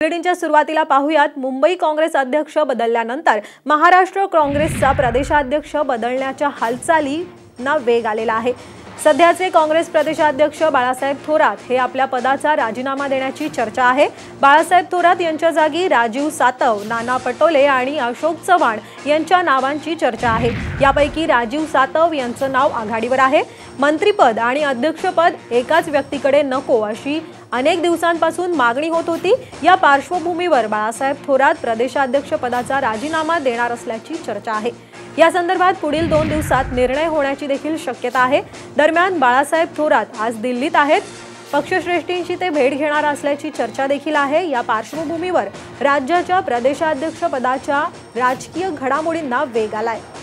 बुलेटिनच्या सुरुवातीला पाहूयात मुंबई काँग्रेस अध्यक्ष बदलल्यानंतर महाराष्ट्र काँग्रेसचा प्रदेशाध्यक्ष बदलण्याच्या हालचालींना वेग आलेला आहे। सध्याचे काँग्रेस प्रदेशाध्यक्ष बाळासाहेब थोरात हे आपल्या पदाचा राजीनामा देण्याची चर्चा आहे। बाळासाहेब थोरात यांच्या जागी राजीव सातव, नाना पटोले आणि अशोक चव्हाण यांच्या नावांची चर्चा आहे। यापैकी राजीव सातव यांचं नाव आघाडीवर आहे। मंत्रीपद आणि अध्यक्षपद एकाच व्यक्तीकडे नको अशी अनेक दिवसांपासून मागणी होत होती। या पार्श्वभूमीवर बाळासाहेब थोरात प्रदेशाध्यक्ष पदाचा राजीनामा देणार असल्याची चर्चा आहे। या संदर्भात पुढील 2 दिवसात निर्णय होण्याची देखील शक्यता आहे। दरम्यान बाळासाहेब थोरात आज दिल्लीत आहेत। पक्षश्रेष्ठींची ते भेट घेणार असल्याची चर्चा देखील आहे। या पार्श्वभूमीवर राज्याच्या प्रदेशाध्यक्ष पदाच्या राजकीय घडामोडींना वेग आलाय।